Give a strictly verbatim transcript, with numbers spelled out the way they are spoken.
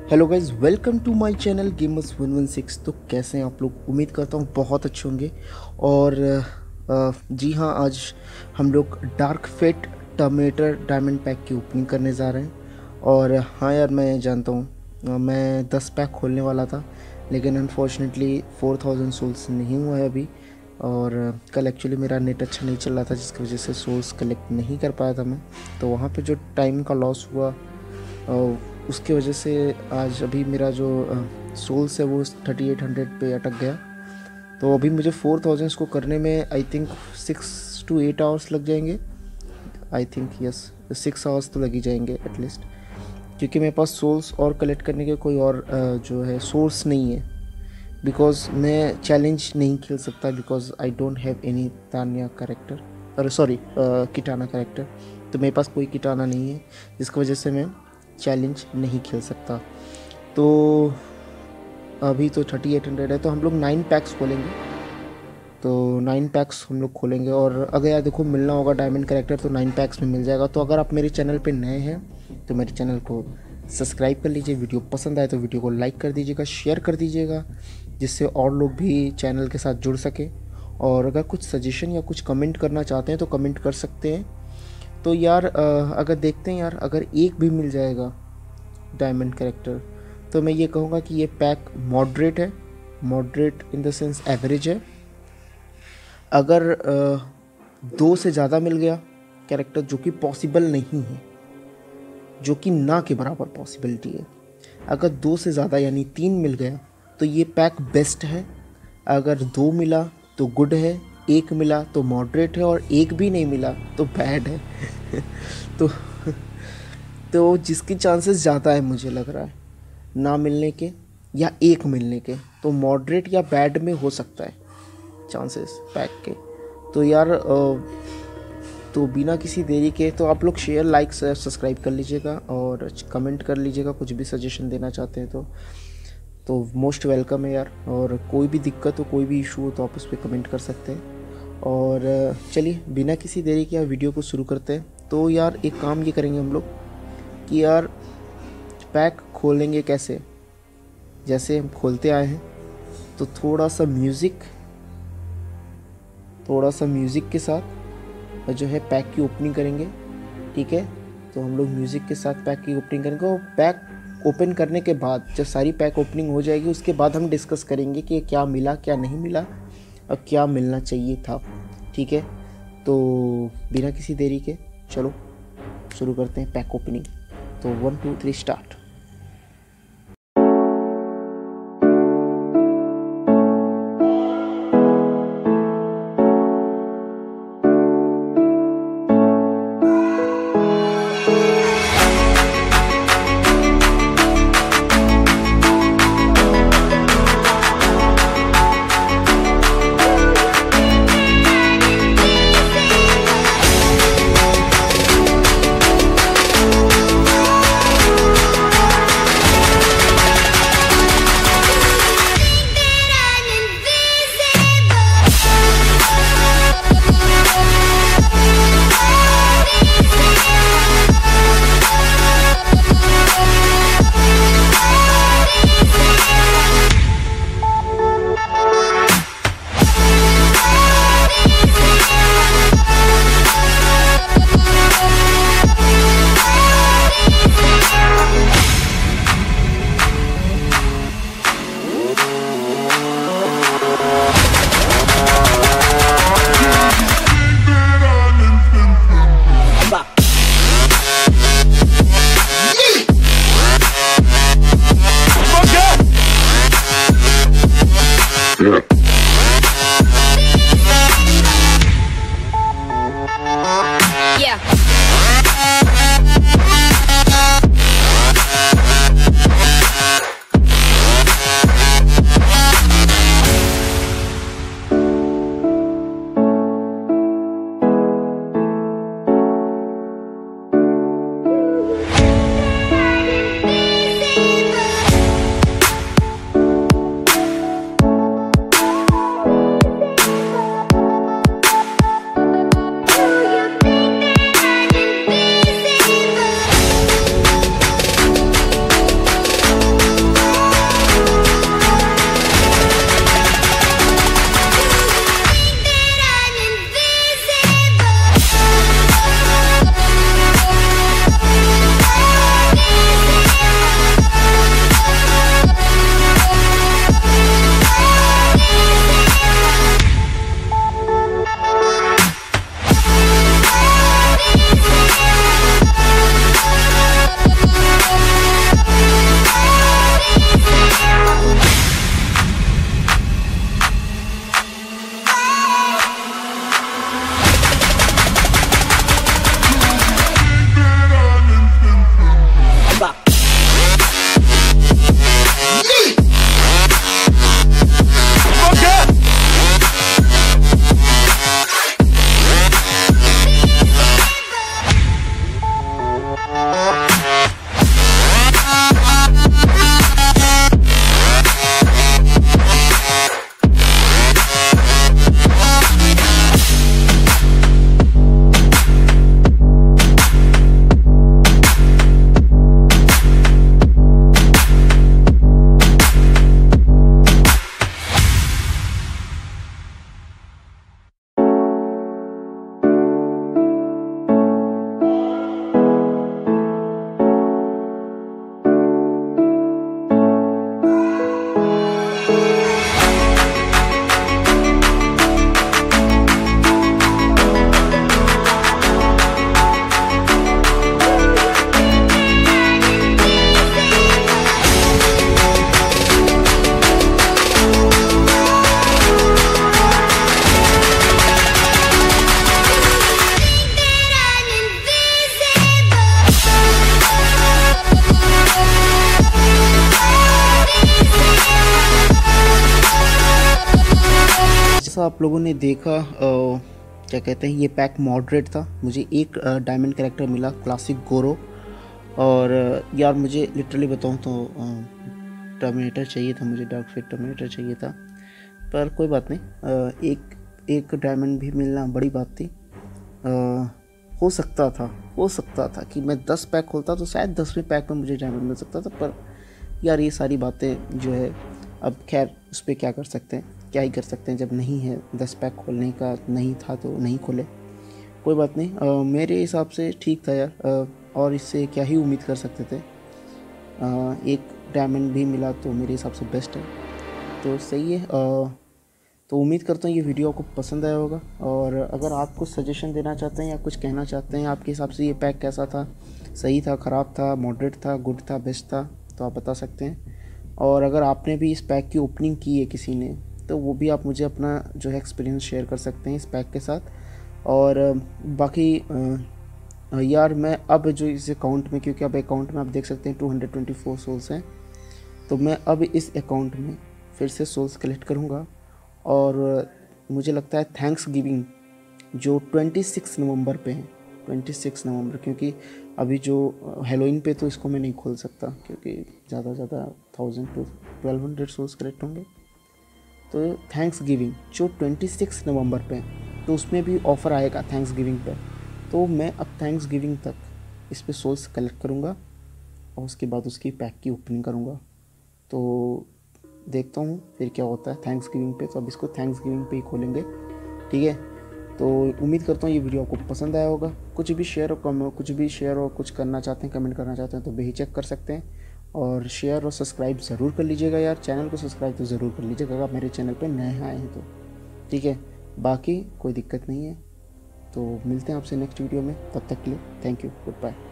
Hello guys, welcome to my channel gamers one one six. तो कैसे हैं आप लोग? उम्मीद करता हूँ बहुत अच्छे होंगे। और अ, जी हाँ, आज हम लोग dark fate terminator diamond pack की ओपनिंग करने जा रहे हैं। और हाँ यार, मैं जानता हूँ अ, मैं दस पैक खोलने वाला था, लेकिन अनफॉर्चुनेटली फोर थाउजेंड सोल्स नहीं हुआ है अभी। और अ, कल एक्चुअली मेरा नेट अच्छा नहीं चल रहा था, जिसकी वजह से सोल्स कलेक्ट नहीं कर पाया था मैं। तो वहाँ पे जो टाइम का लॉस हुआ अ, उसकी वजह से आज अभी मेरा जो सोल्स है वो थर्टी एट हंड्रेड पे अटक गया। तो अभी मुझे फोर थाउजेंड्स को करने में I think six to eight hours लग जाएंगे। I think yes, six hours तो लग ही जाएंगे एटलीस्ट, क्योंकि मेरे पास सोल्स और कलेक्ट करने के कोई और uh, जो है सोर्स नहीं है। बिकॉज मैं चैलेंज नहीं खेल सकता, because I don't have any Tanya character, अरे सॉरी किटाना कैरेक्टर। तो मेरे पास कोई किटाना नहीं है, जिसकी वजह से मैं चैलेंज नहीं खेल सकता। तो अभी तो थर्टी एट हंड्रेड है, तो हम लोग नाइन पैक्स खोलेंगे। तो नाइन पैक्स हम लोग खोलेंगे, और अगर यार देखो मिलना होगा डायमंड कैरेक्टर तो नाइन पैक्स में मिल जाएगा। तो अगर आप मेरे चैनल पे नए हैं तो मेरे चैनल को सब्सक्राइब कर लीजिए। वीडियो पसंद आए तो वीडियो को लाइक कर दीजिएगा, शेयर कर दीजिएगा, जिससे और लोग भी चैनल के साथ जुड़ सके। और अगर कुछ सजेशन या कुछ कमेंट करना चाहते हैं तो कमेंट कर सकते हैं। तो यार अगर देखते हैं यार, अगर एक भी मिल जाएगा डायमंड कैरेक्टर तो मैं ये कहूँगा कि ये पैक मॉडरेट है। Moderate in the sense average है। अगर दो से ज़्यादा मिल गया कैरेक्टर, जो कि पॉसिबल नहीं है, जो कि ना के बराबर पॉसिबिलिटी है, अगर दो से ज़्यादा यानी तीन मिल गया तो ये पैक बेस्ट है। अगर दो मिला तो गुड है, एक मिला तो मॉडरेट है, और एक भी नहीं मिला तो बैड है। तो तो जिसकी चांसेस ज़्यादा है मुझे लग रहा है ना मिलने के या एक मिलने के, तो मॉडरेट या बैड में हो सकता है चांसेस पैक के। तो यार तो बिना किसी देरी के तो आप लोग शेयर, लाइक, सब्सक्राइब कर लीजिएगा और कमेंट कर लीजिएगा। कुछ भी सजेशन देना चाहते हैं तो तो मोस्ट वेलकम है यार। और कोई भी दिक्कत हो, कोई भी इशू हो तो आप उस पर कमेंट कर सकते हैं। और चलिए बिना किसी देरी के यार वीडियो को शुरू करते हैं। तो यार एक काम ये करेंगे हम लोग कि यार पैक खोलेंगे कैसे, जैसे हम खोलते आए हैं तो थोड़ा सा म्यूज़िक थोड़ा सा म्यूज़िक के साथ जो है पैक की ओपनिंग करेंगे। ठीक है, तो हम लोग म्यूज़िक के साथ पैक की ओपनिंग करेंगे। और पैक ओपन करने के बाद जब सारी पैक ओपनिंग हो जाएगी, उसके बाद हम डिस्कस करेंगे कि क्या मिला, क्या नहीं मिला और क्या मिलना चाहिए था। ठीक है, तो बिना किसी देरी के चलो शुरू करते हैं पैक ओपनिंग। तो वन टू थ्री स्टार्ट। आप लोगों ने देखा अ, क्या कहते हैं, ये पैक मॉडरेट था। मुझे एक डायमंड कैरेक्टर मिला, क्लासिक गोरो। और अ, यार मुझे लिटरली बताऊँ तो टर्मिनेटर चाहिए था, मुझे डार्क फेट टर्मिनेटर चाहिए था। पर कोई बात नहीं, अ, एक एक डायमंड भी मिलना बड़ी बात थी। अ, हो सकता था हो सकता था कि मैं दस पैक खोलता तो शायद दसवें पैक में मुझे डायमंड मिल सकता था। पर यार ये सारी बातें जो है, अब खैर उस पर क्या कर सकते हैं, क्या ही कर सकते हैं। जब नहीं है दस पैक खोलने का, नहीं था तो नहीं खोले, कोई बात नहीं। अ, मेरे हिसाब से ठीक था यार। अ, और इससे क्या ही उम्मीद कर सकते थे। अ, एक डायमंड भी मिला तो मेरे हिसाब से बेस्ट है, तो सही है। अ, तो उम्मीद करता हूँ ये वीडियो आपको पसंद आया होगा। और अगर आप कुछ सजेशन देना चाहते हैं या कुछ कहना चाहते हैं, आपके हिसाब से ये पैक कैसा था, सही था, ख़राब था, मॉडरेट था, गुड था, बेस्ट था, तो आप बता सकते हैं। और अगर आपने भी इस पैक की ओपनिंग की है किसी ने, तो वो भी आप मुझे अपना जो है एक्सपीरियंस शेयर कर सकते हैं इस पैक के साथ। और अ, बाकी अ, यार मैं अब जो इस अकाउंट में, क्योंकि अब अकाउंट में आप देख सकते हैं two hundred twenty four souls हैं, तो मैं अब इस अकाउंट में फिर से सोल्स कलेक्ट करूँगा। और मुझे लगता है थैंक्स गिविंग जो छब्बीस नवंबर पे है, छब्बीस नवंबर, क्योंकि अभी जो हेलोइन पे तो इसको मैं नहीं खोल सकता, क्योंकि ज़्यादा से ज़्यादा thousand two twelve hundred souls collect होंगे। तो थैंक्स गिविंग जो छब्बीस नवंबर पे है, तो उसमें भी ऑफ़र आएगा थैंक्स गिविंग पे। तो मैं अब थैंक्स गिविंग तक इस पे सोल्स कलेक्ट करूँगा और उसके बाद उसकी पैक की ओपनिंग करूँगा। तो देखता हूँ फिर क्या होता है थैंक्स गिविंग पे। तो अब इसको थैंक्स गिविंग पे ही खोलेंगे, ठीक है। तो उम्मीद करता हूँ ये वीडियो आपको पसंद आया होगा। कुछ भी शेयर और कम कुछ भी शेयर और कुछ करना चाहते हैं, कमेंट करना चाहते हैं, तो बेहिचक कर सकते हैं। और शेयर और सब्सक्राइब ज़रूर कर लीजिएगा यार, चैनल को सब्सक्राइब तो ज़रूर कर लीजिएगा अगर आप मेरे चैनल पर नए आए हैं तो, ठीक है। बाकी कोई दिक्कत नहीं है। तो मिलते हैं आपसे नेक्स्ट वीडियो में, तब तक के लिए थैंक यू, गुड बाय।